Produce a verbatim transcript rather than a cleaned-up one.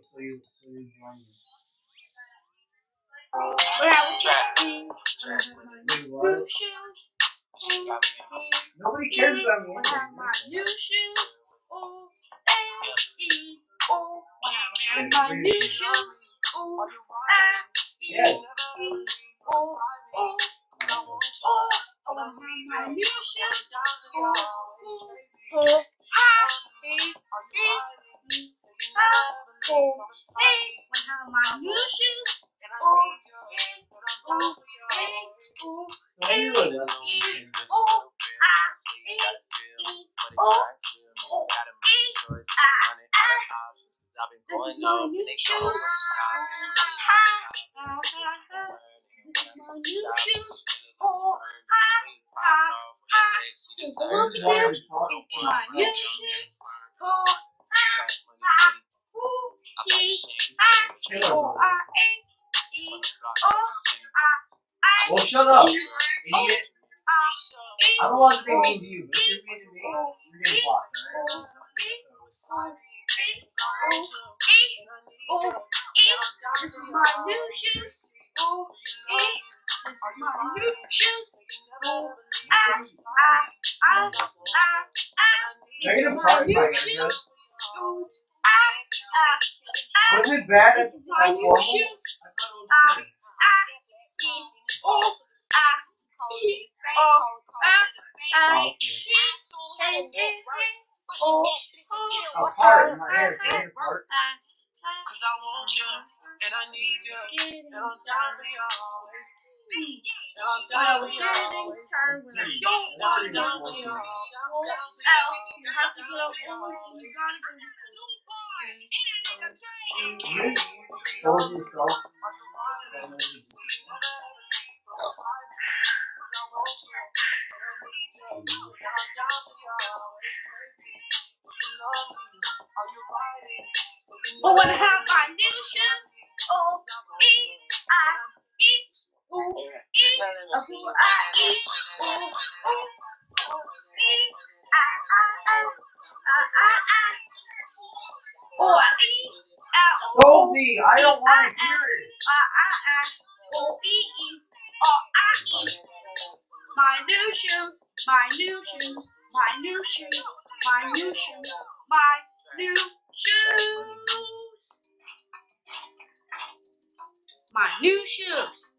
so you, so you join me. What happened? Wait, what? New shoes. Nobody cares about me. When I have my new shoes. Oh, A, E, O. When I have my new shoes. Oh, A, E, E, O, O. Oh, I want my new shoes. Oh, oh, oh, I, E, E, E, O, O, A. When I have my new shoes. Oh, E, O, A, O, A, E, O, I, E, E, O, O, E, I, I. This is my new shoes. Ha, ha, ha, ha. This is my new shoes. Oh, ha, ha, ha. Take a look at this. My new shoes. Oh, ha, ha. Ooh, E, I, O, I, A, E, O, I, I. Well, shut up, E, O, idiot. I, E, I don't want to be O, mean to you, but if you're mean to me, you're getting blocked, alright? Oh, E, this is my new shoes. Oh, E, this is my new shoes. Oh, I, I, I, I, I. These are my new shoes. Oh, I, I, I. Was it bad This at is my new formal? shoes. I, I, E, O, I, E, O, I, I, E, E, E, O, A part in my hair, can you part? Cause I want you, and I need you, and I'm down for you always. And I'm down for you always. And I'm down for you always. You have to get up early and you gotta go to school. You told yourself. But when I have my new shoes, O, E, I, E, O, E, O, I, E, O, O, O, E, I, I, I, I, I, I, O, E, I, O, Goldie, I don't want to hear it. I, I, I, O, E, E, O, I, E. My new shoes, my new shoes, my new shoes, my new shoes, my new shoes. My new shoes.